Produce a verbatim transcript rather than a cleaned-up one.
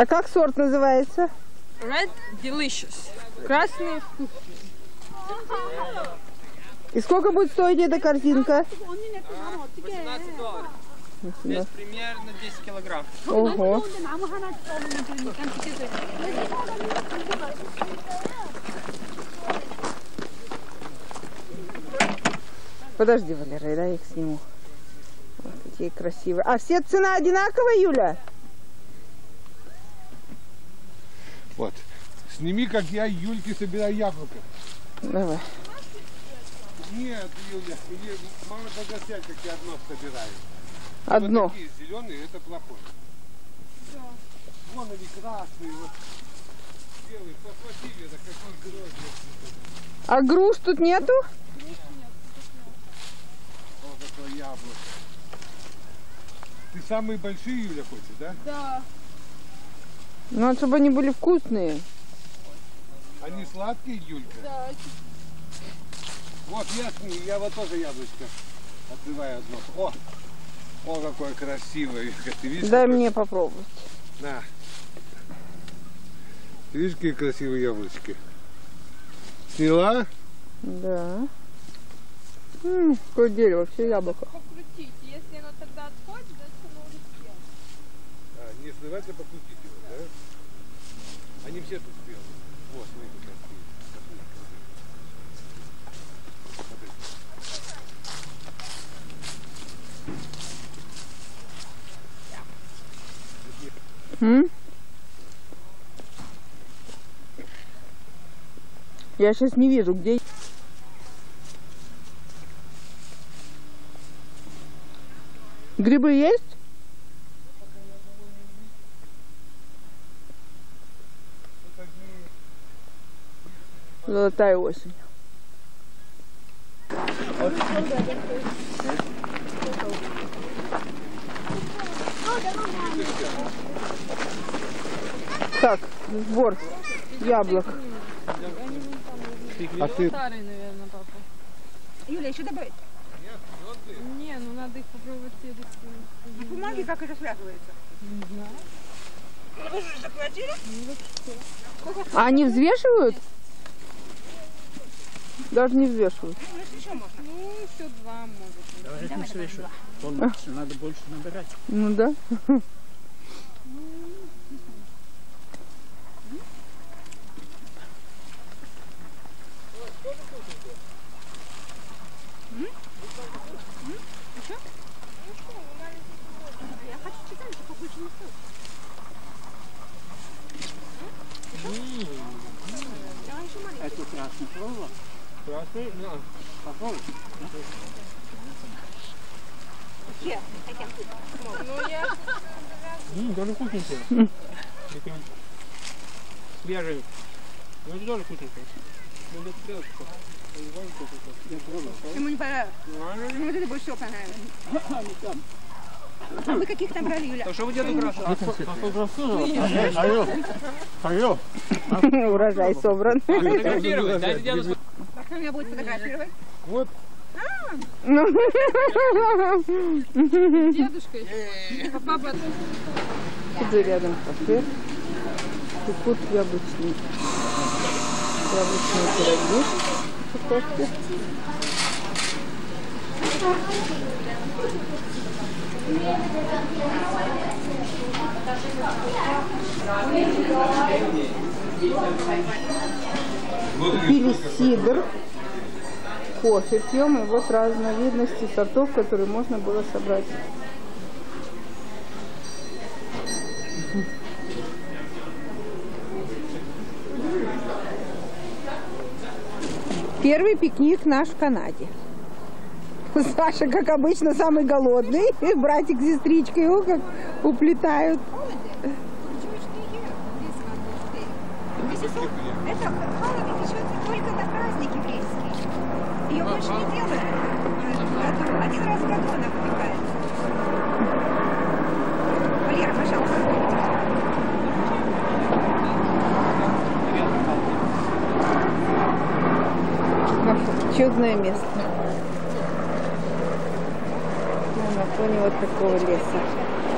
А как сорт называется? Red Delicious. Красный вкусный. И сколько будет стоить эта корзинка? восемнадцать долларов. Здесь примерно десять килограмм. Ого. Подожди, Валера, я их сниму. Вот такие красивые. А все цена одинаковая, Юля? Вот. Сними, как я Юльке собираю яблоко. Давай. Нет, Юля, мама тогда сядь, как я одно собираю. Одно. Вот такие зеленые, это плохое. Да. Вон они красные, вот белые. Посмотри, это какой грозный. А груш тут нету? Вот такое яблоко. Ты самые большие, Юля, хочешь, да? Да. Ну, чтобы они были вкусные. Они сладкие, Юлька? Да. Вот я, я вот тоже яблочко открываю одно. О, о, какое красивое. Ты видишь? Дай какое? мне попробовать. На. Ты видишь, какие красивые яблочки? Сняла? Да. М, какое дерево, все яблоко. Покрутить. Если оно тогда отходит, значит оно уже спело. А, не срывать, а покрутить его, да? Они все тут спелые. Вот, смотри, какие. М? Я сейчас не вижу, где. Грибы есть? Золотая осень. Так, сбор яблок. А ты... Старый, наверное, папа. Юля, еще добавить? Не, ну надо их попробовать следующую. А бумаги как это связывается? Не знаю. Вы же заплатили? А они взвешивают? Даже не взвешивают. Ну, если еще можно. Ну, еще два, может быть. Давай не свешу. Надо больше набирать. Ну да. Я хочу читать, что побольше не стоит. Это красный пробовал? Красный? Да. Попробуй. Где? Хотя бы. Ну, я... Ммм, даже вкусненькие. Такие свежие. Ну, это тоже вкусненькие. Ну, это стрелочка. Ему не понравилось. Ему вот это больше всего понравилось. А вы каких там брали, Юля? То что вы делаете красный? Алло. Алло. Урожай собран. Фотографировать. Дайте деду сфотографировать. А кто меня будет фотографировать? Вот. Дедушка еще. А папа... Тут же рядом кафе. Пекут яблочные. Яблочные пироги. Картошки. Купили сидр, кофе пьем, и вот разновидности сортов, которые можно было собрать. Первый пикник наш в Канаде. Саша, как обычно, самый голодный. Братик с сестричкой его как уплетают. Это халва печется только на праздники еврейские. Ее больше не делают. Один раз в году она выпекается. Валера, пожалуйста. Чудное место. На фоне вот такого леса.